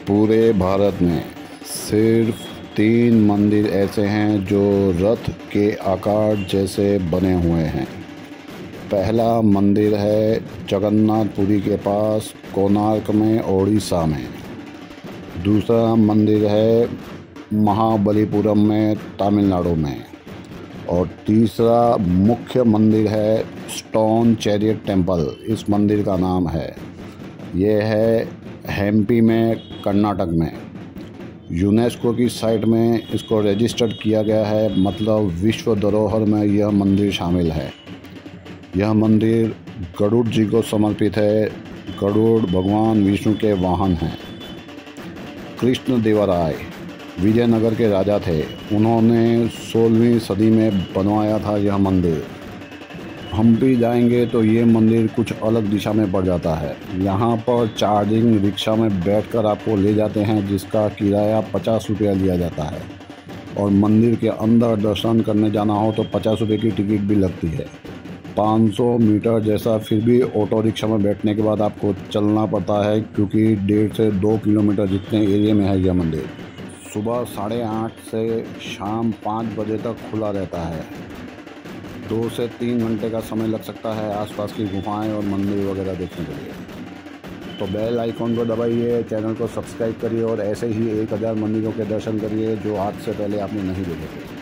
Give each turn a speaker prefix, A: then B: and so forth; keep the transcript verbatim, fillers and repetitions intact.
A: पूरे भारत में सिर्फ तीन मंदिर ऐसे हैं जो रथ के आकार जैसे बने हुए हैं। पहला मंदिर है जगन्नाथपुरी के पास कोणार्क में ओडिशा में। दूसरा मंदिर है महाबलीपुरम में तमिलनाडु में। और तीसरा मुख्य मंदिर है स्टोन चैरियट टेम्पल, इस मंदिर का नाम है। ये है हम्पी में, कर्नाटक में। यूनेस्को की साइट में इसको रजिस्टर्ड किया गया है, मतलब विश्व धरोहर में यह मंदिर शामिल है। यह मंदिर गरुड़ जी को समर्पित है। गरुड़ भगवान विष्णु के वाहन हैं। कृष्ण देवराय विजयनगर के राजा थे। उन्होंने सोलहवीं सदी में बनवाया था यह मंदिर। हम्पी जाएंगे तो ये मंदिर कुछ अलग दिशा में पड़ जाता है। यहाँ पर चार्जिंग रिक्शा में बैठकर आपको ले जाते हैं, जिसका किराया पचास रुपया लिया जाता है। और मंदिर के अंदर दर्शन करने जाना हो तो पचास रुपये की टिकट भी लगती है। पाँच सौ मीटर जैसा फिर भी ऑटो रिक्शा में बैठने के बाद आपको चलना पड़ता है, क्योंकि डेढ़ से दो किलोमीटर जितने एरिया में है यह मंदिर। सुबह साढ़े आठ से शाम पाँच बजे तक खुला रहता है। दो से तीन घंटे का समय लग सकता है आसपास की गुफाएं और मंदिर वगैरह देखने के लिए। तो बेल आइकॉन को दबाइए, चैनल को सब्सक्राइब करिए और ऐसे ही एक हज़ार मंदिरों के दर्शन करिए जो आज से पहले आपने नहीं देखे थे।